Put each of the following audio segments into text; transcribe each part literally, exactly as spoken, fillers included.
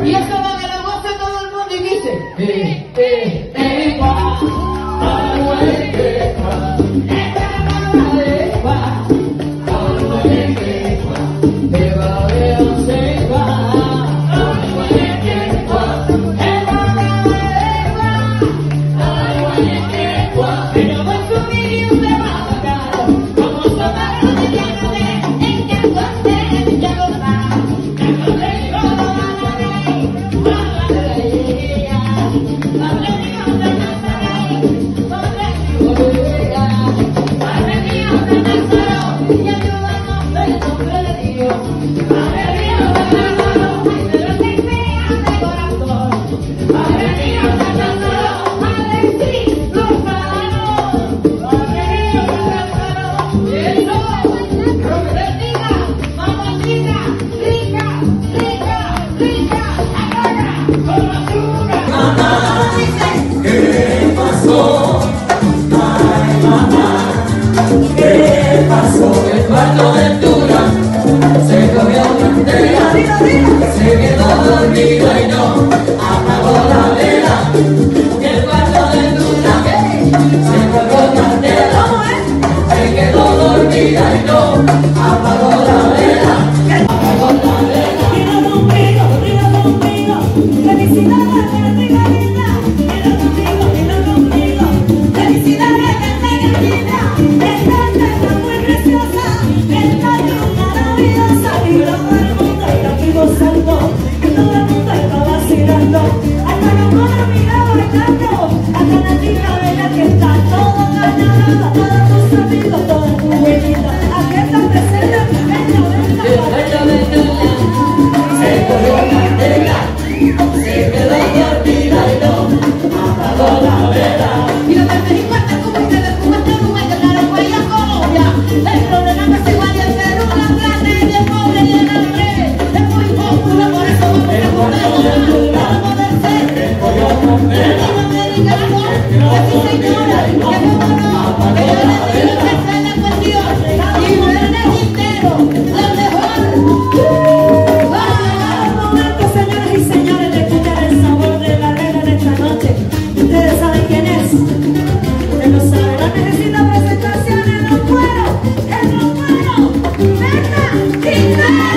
Y eso va que lo goce todo el mundo y dice, eh, eh, eh, pa, agua de quepa, agua de quepa, agua de quepa, de babeo se va, agua de quepa, agua de quepa, pero con su vídeo se va a sacar, como tomar un llano de, en que entonces ya lo da, ya lo tengo, el cuarto de altura se comió candela, se quedó dormido y no apagó la vela. El cuarto de altura se comió candela, se quedó dormida y no apagó la vela. Apagó la vela. Quiero conmigo, quiero conmigo, felicidades para ti, Galina. Quiero conmigo, quiero conmigo, felicidades para ti, Galina. Y todo el mundo está aquí gozando, y todo el mundo está vacilando. Hasta la mona mira bailando, hasta la chica bella que está todo ganado. Todos tus amigos, todas tus vecinos, aquí están presentes, venga, venga. El cuarto de altura se comió candela, se quedó dormida y no apagó la vela. Y lo que me importa como que de Cuba te Uruguay, de Paraguay a Colombia, el problema no es igual y el Perú, la plata y el pobre y el hambre es muy popular, por eso vamos a comer para poder ser latinoamericanos, que sí señora, que cómo no, que yo les digo que esta es la cuestión, y Verne Quintero, la mejor. Va momento, señoras y señores, de escuchar el sabor de la reina de esta noche. Ustedes saben quién es, ustedes lo saben, no necesita presentaciones, no puedo, es no puedo, venga, Quintero.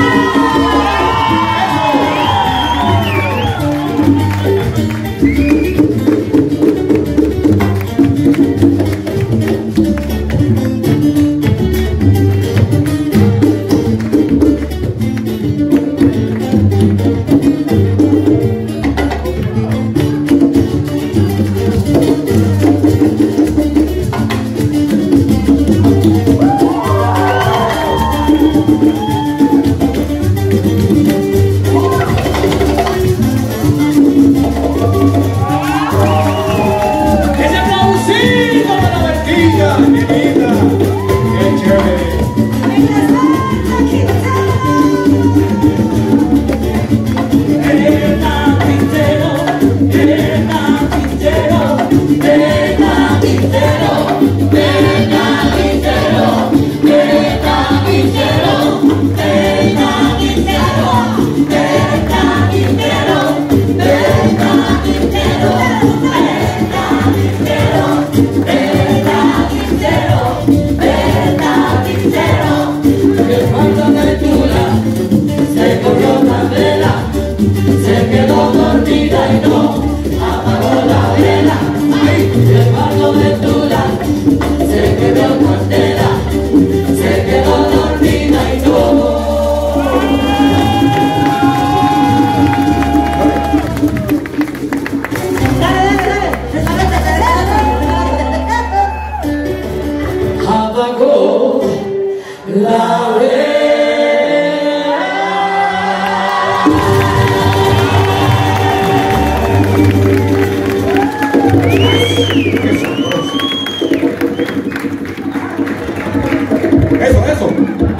Eso, eso.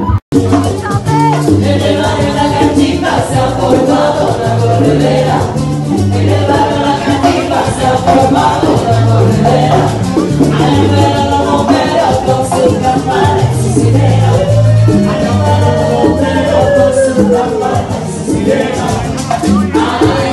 En el barrio La Cantimba se ha formado la corredera. En el barrio La Cantimba se ha formado la corredera. Al ver a los bomberos con sus campanas y sus sirenas. Al ver a los bomberos con sus campanas y sus sirenas.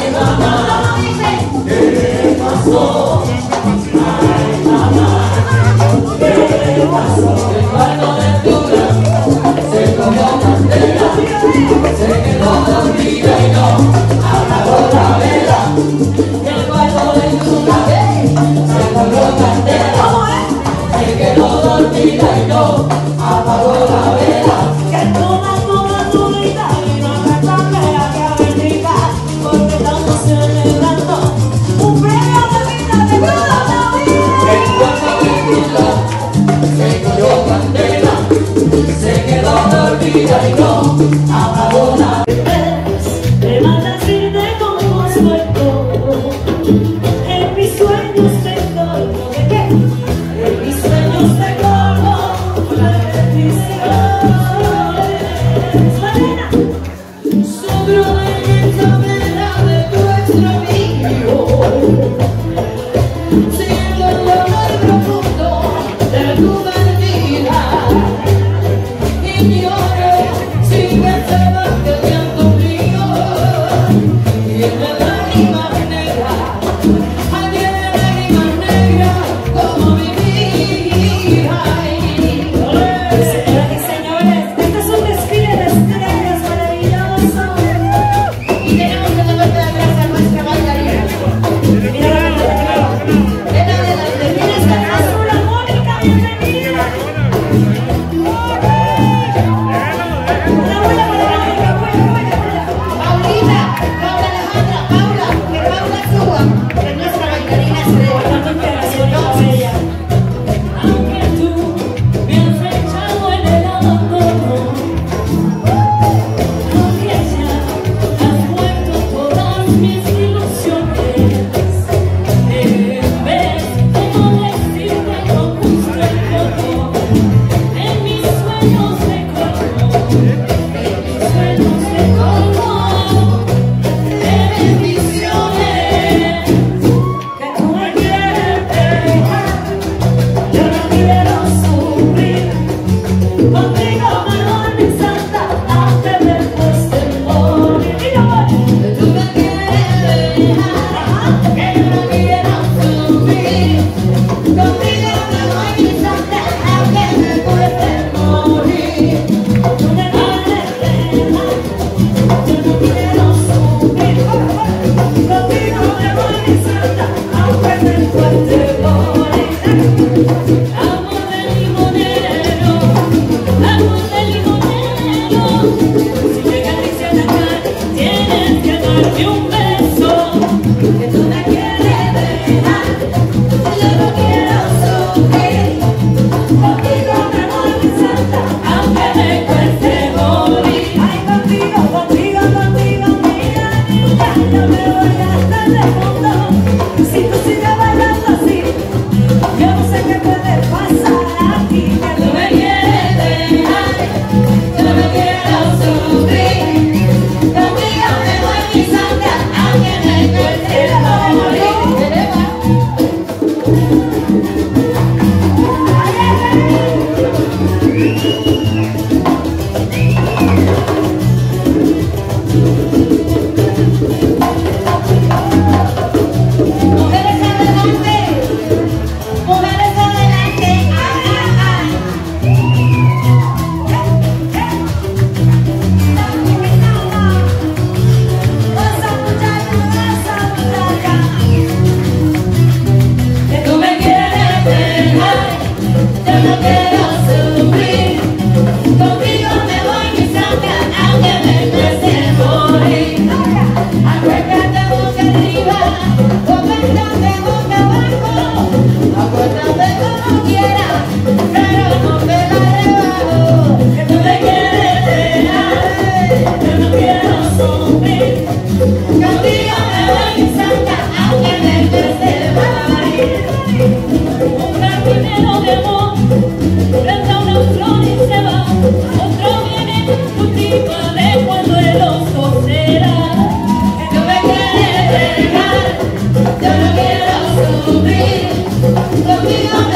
vivir, conmigo